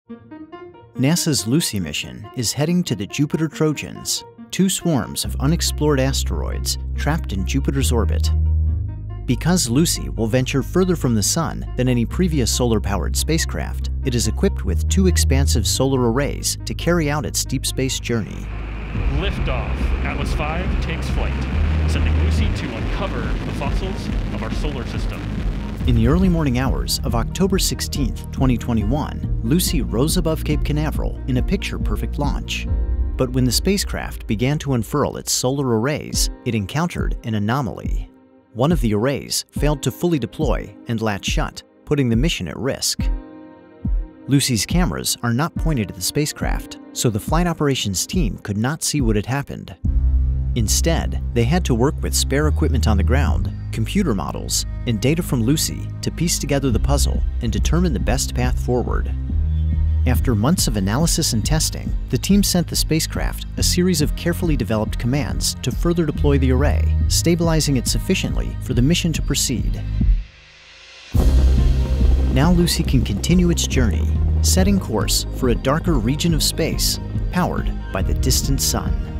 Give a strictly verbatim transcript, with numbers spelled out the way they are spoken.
NASA's Lucy mission is heading to the Jupiter Trojans, two swarms of unexplored asteroids trapped in Jupiter's orbit. Because Lucy will venture further from the Sun than any previous solar-powered spacecraft, it is equipped with two expansive solar arrays to carry out its deep space journey. Liftoff. Atlas five takes flight, sending Lucy to uncover the fossils of our solar system. In the early morning hours of October sixteenth, twenty twenty-one, Lucy rose above Cape Canaveral in a picture-perfect launch. But when the spacecraft began to unfurl its solar arrays, it encountered an anomaly. One of the arrays failed to fully deploy and latch shut, putting the mission at risk. Lucy's cameras are not pointed at the spacecraft, so the flight operations team could not see what had happened. Instead, they had to work with spare equipment on the ground, computer models, and data from Lucy to piece together the puzzle and determine the best path forward. After months of analysis and testing, the team sent the spacecraft a series of carefully developed commands to further deploy the array, stabilizing it sufficiently for the mission to proceed. Now Lucy can continue its journey, setting course for a darker region of space powered by the distant Sun.